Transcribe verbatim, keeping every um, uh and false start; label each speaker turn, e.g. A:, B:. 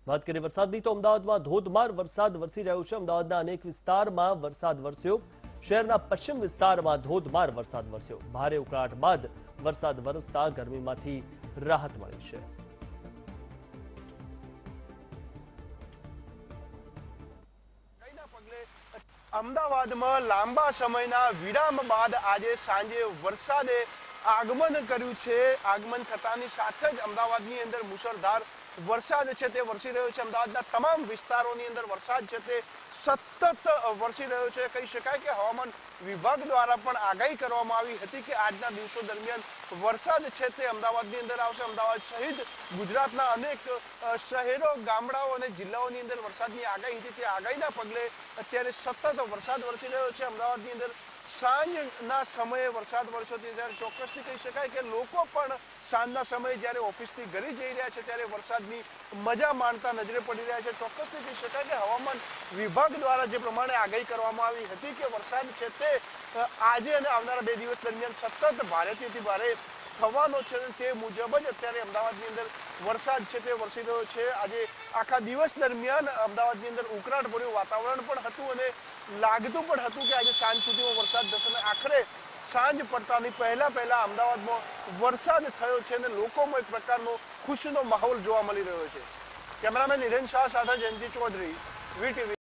A: વાત કરીએ વરસાદની તો અમદાવાદમાં ધોધમાર વરસાદ વરસી રહ્યો છે। અમદાવાદના અનેક વિસ્તારમાં વરસાદ વરસ્યો। શહેરના પશ્ચિમ વિસ્તારમાં ધોધમાર વરસાદ વરસ્યો। ભારે ઉકળાટ બાદ વરસાદ વરસતા ગરમીમાંથી રાહત મળી છે।
B: અમદાવાદમાં લાંબા સમયના વિરામ બાદ આજે સાંજે વરસાદે આગમન કર્યું છે। આગમન થતાની સાથે જ અમદાવાદની અંદર મુશળધાર વરસાદ છે તે વરસી રહ્યો છે। અમદાવાદના તમામ વિસ્તારોની અંદર વરસાદ છે તે સતત વરસી રહ્યો છે। કહી શકાય કે હવામાન વિભાગ દ્વારા પણ આગાહી કરવામાં આવી હતી કે આજના દિવસો દરમિયાન વરસાદ છે તે અમદાવાદની અંદર આવશે। અમદાવાદ સહિત ગુજરાતના અનેક શહેરો, ગામડાઓ અને જિલ્લાઓની અંદર વરસાદની આગાહી હતી। તે આગાહીના પગલે અત્યારે સતત વરસાદ વરસી રહ્યો છે। અમદાવાદની અંદર સાંજના સમયે વરસાદ વરસ્યો ત્યારે ચોક્કસથી કહી શકાય કે લોકો પણ સાંજના સમયે જ્યારે ઓફિસથી ઘરે જઈ રહ્યા છે ત્યારે વરસાદની મજા માણતા નજરે પડી રહ્યા છે। ચોક્કસથી કહી શકાય કે હવામાન વિભાગ દ્વારા જે પ્રમાણે આગાહી કરવામાં આવી હતી કે વરસાદ છે તે આજે અને આવનારા બે દિવસ દરમિયાન સતત ભારેથી અતિ ભારે થવાનો છે, તે મુજબ જ અત્યારે અમદાવાદની અંદર વરસાદ છે તે વરસી રહ્યો છે। આજે આખા દિવસ દરમિયાન અમદાવાદની અંદર ઉકળાટભર્યું વાતાવરણ પણ હતું અને લાગતું પણ હતું કે આજે સાંજ સુધીમાં વરસાદ થશે અને આખરે સાંજ પડતાની પહેલા પહેલા અમદાવાદમાં વરસાદ થયો છે અને લોકોમાં એક પ્રકારનો ખુશીનો માહોલ જોવા મળી રહ્યો છે। કેમેરામેન હિરેન શાહ સાથે જયંતિ ચૌધરી, વીટીવી।